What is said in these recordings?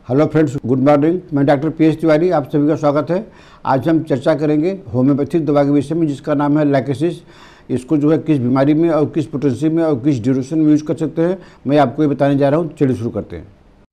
Hello friends, good morning. मैं doctor P.S Tiwari, आप सभी का स्वागत है। आज हम चर्चा करेंगे होम्योपैथिक दवा के विषय में, जिसका नाम है लैकेसिस। इसको जो है किस बीमारी में और किस पोटेंसी में और किस ड्यूरेशन में यूज कर सकते हैं, मैं आपको ये बताने जा रहा हूँ। चलिए शुरू करते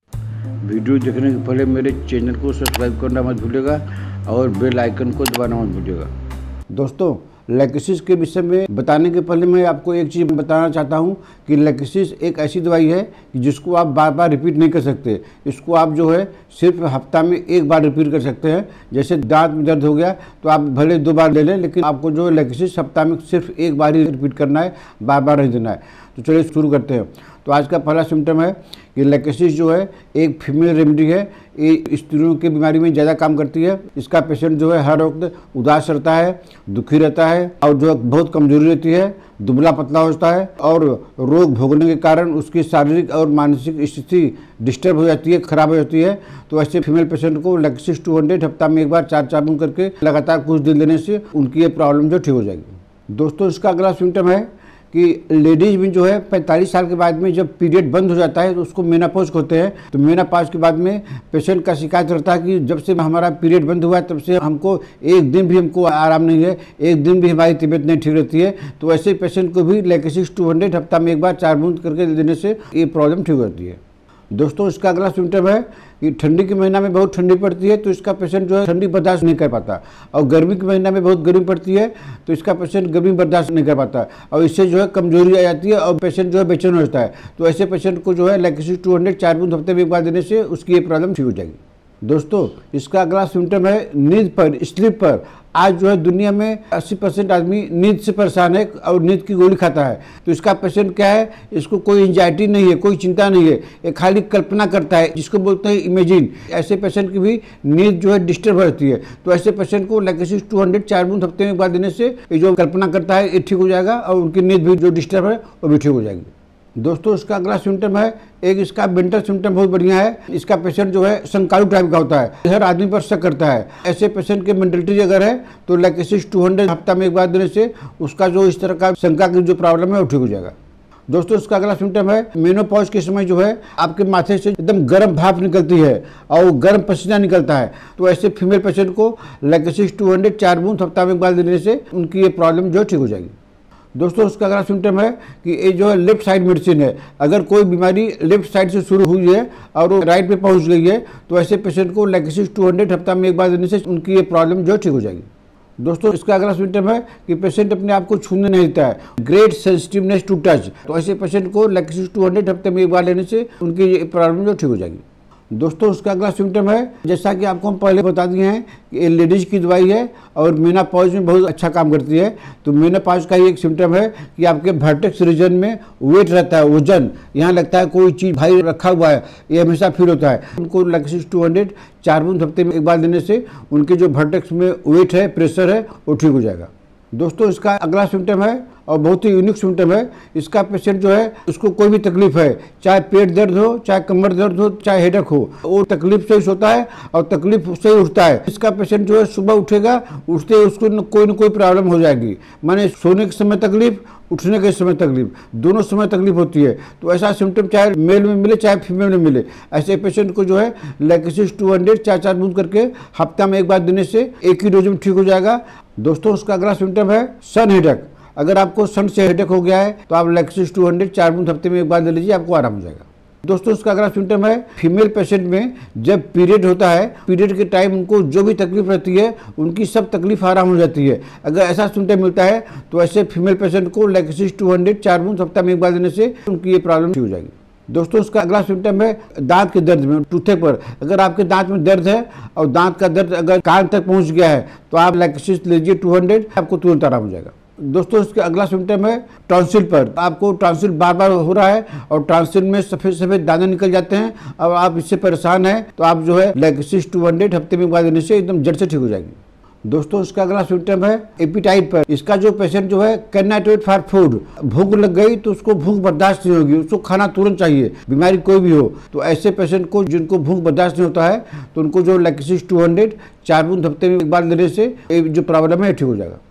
हैं। वीडियो देखने के पहले मेरे चैनल को सब्सक्राइब करना मत भूलिएगा और बेल आइकन को दबाना मत भूलिएगा। दोस्तों, लैकेसिस के विषय में बताने के पहले मैं आपको एक चीज़ बताना चाहता हूं कि लैकेसिस एक ऐसी दवाई है जिसको आप बार बार रिपीट नहीं कर सकते। इसको आप जो है सिर्फ हफ्ता में एक बार रिपीट कर सकते हैं। जैसे दांत में दर्द हो गया तो आप भले 2 बार ले लें, लेकिन आपको जो लैकेसिस हफ्ता में सिर्फ एक बार ही रिपीट करना है, बार बार नहीं देना है। तो चलिए शुरू करते हैं। तो आज का पहला सिम्टम है कि लैकेसिस जो है एक फीमेल रेमेडी है। ये स्त्रियों की बीमारी में ज़्यादा काम करती है। इसका पेशेंट जो है हर वक्त उदास रहता है, दुखी रहता है और जो बहुत कमजोरी रहती है, दुबला पतला होता है और रोग भोगने के कारण उसकी शारीरिक और मानसिक स्थिति डिस्टर्ब हो जाती है, खराब हो जाती है। तो ऐसे फीमेल पेशेंट को लैकेसिस 200 हफ्ता में एक बार 4 बूंद करके लगातार कुछ दिन देने से उनकी ये प्रॉब्लम जो ठीक हो जाएगी। दोस्तों, इसका अगला सिम्टम है कि लेडीज में जो है 45 साल के बाद में जब पीरियड बंद हो जाता है तो उसको मेनोपॉज कहते हैं। तो मेनोपॉज के बाद में पेशेंट का शिकायत रहता है कि जब से हमारा पीरियड बंद हुआ है तब से हमको एक दिन भी हमको आराम नहीं है, एक दिन भी हमारी तबीयत नहीं ठीक रहती है। तो ऐसे पेशेंट को भी लैकेसिस 200 हफ्ता में एक बार 4 बूंद करके देने से ये प्रॉब्लम ठीक होती है। दोस्तों, इसका अगला सिम्टम है कि ठंडी के महीना में बहुत ठंडी पड़ती है तो इसका पेशेंट जो है ठंडी बर्दाश्त नहीं कर पाता, और गर्मी के महीना में बहुत गर्मी पड़ती है तो इसका पेशेंट गर्मी बर्दाश्त नहीं कर पाता, और इससे जो है कमजोरी आ जाती है और पेशेंट जो है बेचैन हो जाता है। तो ऐसे पेशेंट को जो है लैकेसिस 200 4 बूंद हफ्ते में एक बार देने से उसकी ये प्रॉब्लम ठीक हो जाएगी। दोस्तों, इसका अगला सिम्टम है नींद पर, स्लीप पर। आज जो है दुनिया में 80% आदमी नींद से परेशान है और नींद की गोली खाता है। तो इसका पेशेंट क्या है, इसको कोई एंजाइटी नहीं है, कोई चिंता नहीं है, ये खाली कल्पना करता है, जिसको बोलते हैं इमेजिन। ऐसे पेशेंट की भी नींद जो है डिस्टर्ब रहती है। तो ऐसे पेशेंट को लैकेसिस 200 4 बूंद हफ्ते में एक बार देने से ये जो कल्पना करता है ये ठीक हो जाएगा और उनकी नींद भी जो डिस्टर्ब है वो भी ठीक हो जाएगी। दोस्तों, इसका अगला सिम्टम है एक इसका मेंटल सिम्टम बहुत बढ़िया है। इसका पेशेंट जो है शंकालु टाइप का होता है, हर आदमी पर शक करता है। ऐसे पेशेंट की मेंटलिटी अगर है तो लैकेसिस 200 हफ्ता में एक बार देने से उसका जो इस तरह का शंका की जो प्रॉब्लम है वो ठीक हो जाएगा। दोस्तों, इसका अगला सिम्टम है मेनोपॉज के समय जो है आपके माथे से एकदम गर्म भाप निकलती है और गर्म पसीना निकलता है। तो ऐसे फीमेल पेशेंट को लैकेसिस 200 4 बूंद हफ्ता में एक बार देने से उनकी ये प्रॉब्लम जो ठीक हो जाएगी। दोस्तों, उसका अगला सिम्टम है कि ये जो है लेफ्ट साइड मेडिसिन है। अगर कोई बीमारी लेफ्ट साइड से शुरू हुई है और वो राइट पे पहुंच गई है तो ऐसे पेशेंट को लैकेसिस 200 हफ्ता में एक बार देने से उनकी ये प्रॉब्लम जो ठीक हो जाएगी। दोस्तों, इसका अगला सिम्टम है कि पेशेंट अपने आप को छूने नहीं देता है, ग्रेट सेंसिटिवनेस टू टच। तो ऐसे पेशेंट को लैकेसिस 200 हफ्ते में एक बार लेने से उनकी ये प्रॉब्लम जो ठीक हो जाएगी। दोस्तों, उसका अगला सिम्टम है, जैसा कि आपको हम पहले बता दिए हैं कि ये लेडीज की दवाई है और मेनोपॉज में बहुत अच्छा काम करती है। तो मेनोपॉज का ही एक सिम्टम है कि आपके वर्टेक्स रीजन में वेट रहता है, वजन, यहाँ लगता है कोई चीज़ भारी रखा हुआ है, ये हमेशा फील होता है। उनको लैकेसिस 200 4 बूंद हफ्ते में एक बार देने से उनके जो वर्टेक्स में वेट है, प्रेशर है, वो ठीक हो जाएगा। दोस्तों, इसका अगला सिम्टम है और बहुत ही यूनिक सिम्टम है। इसका पेशेंट जो है उसको कोई भी तकलीफ है, चाहे पेट दर्द हो, चाहे कमर दर्द हो, चाहे हेडेक हो, वो तकलीफ से ही सोता है और तकलीफ से ही उठता है। इसका पेशेंट जो है सुबह उठेगा, उठते ही उसको न कोई प्रॉब्लम हो जाएगी। माने सोने के समय तकलीफ, उठने के समय तकलीफ, दोनों समय तकलीफ होती है। तो ऐसा सिम्टम चाहे मेल में मिले चाहे फीमेल में मिले, ऐसे पेशेंट को जो है लैकेसिस 200 4 बूंद करके हफ्ता में एक बार देने से एक ही डोज में ठीक हो जाएगा। दोस्तों, उसका अगला सिम्टम है सन हेडेक। अगर आपको सन से हेडेक हो गया है तो आप लैकेसिस 200 4 बूंद हफ्ते में एक बार ले लीजिए, आपको आराम हो जाएगा। दोस्तों, इसका अगला सिम्टम है फीमेल पेशेंट में जब पीरियड होता है, पीरियड के टाइम उनको जो भी तकलीफ रहती है उनकी सब तकलीफ आराम हो जाती है। अगर ऐसा सिम्टम मिलता है तो ऐसे फीमेल पेशेंट को लैकेसिस 200 4 बूंद हफ्ता में एक बार देने से उनकी ये प्रॉब्लम ठीक हो जाएगी। दोस्तों, उसका अगला सिम्टम है दांत के दर्द में, टूथे पर। अगर आपके दांत में दर्द है और दांत का दर्द अगर कान तक पहुंच गया है तो आप लैकेसिस लीजिए 200, आपको तुरंत आराम हो जाएगा। दोस्तों, इसका अगला सिम्टम है टॉन्सिल पर। आपको टॉन्सिल बार बार हो रहा है और टॉन्सिल में सफ़ेद सफ़ेद दाने निकल जाते हैं, अब आप इससे परेशान हैं तो आप जो है लैकेसिस 200 हफ्ते में एक बार देने से एकदम जड़ से ठीक हो जाएगी। दोस्तों, इसका अगला सिम्टम है एपिटाइट पर। इसका जो पेशेंट जो है can not wait for food, भूख लग गई तो उसको भूख बर्दाश्त नहीं होगी, उसको खाना तुरंत चाहिए, बीमारी कोई भी हो। तो ऐसे पेशेंट को जिनको भूख बर्दाश्त नहीं होता है तो उनको जो लैकेसिस 200 4 बूंद हफ्ते में एक बार देने से जो प्रॉब्लम है ठीक हो जाएगा।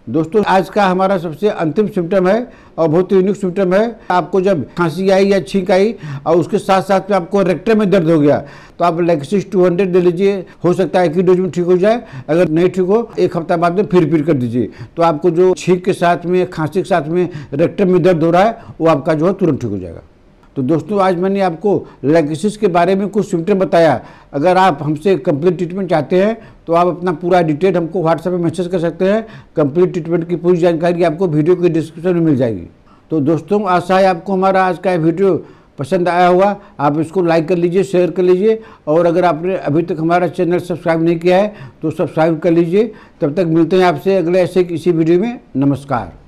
दोस्तों आज का हमारा सबसे अंतिम सिम्टम है और बहुत यूनिक सिम्टम है। आपको जब खांसी आई या छींक आई और उसके साथ साथ में आपको रेक्टम में दर्द हो गया तो आप लैकेसिस 200 ले लीजिए। हो सकता है कि डोज में ठीक हो जाए, अगर नहीं ठीक हो 1 हफ्ता बाद में फिर कर दीजिए। तो आपको जो छींक के साथ में, खांसी के साथ में रेक्टम में दर्द हो रहा है वो आपका जो है तुरंत ठीक हो जाएगा। तो दोस्तों आज मैंने आपको लैकेसिस के बारे में कुछ सिम्टम बताया। अगर आप हमसे कंप्लीट ट्रीटमेंट चाहते हैं तो आप अपना पूरा डिटेल हमको व्हाट्सएप पे मैसेज कर सकते हैं। कंप्लीट ट्रीटमेंट की पूरी जानकारी आपको वीडियो के डिस्क्रिप्शन में मिल जाएगी। तो दोस्तों आशा है आपको हमारा आज का वीडियो पसंद आया होगा। आप इसको लाइक कर लीजिए, शेयर कर लीजिए और अगर आपने अभी तक हमारा चैनल सब्सक्राइब नहीं किया है तो सब्सक्राइब कर लीजिए। तब तक मिलते हैं आपसे अगले ऐसे किसी वीडियो में। नमस्कार।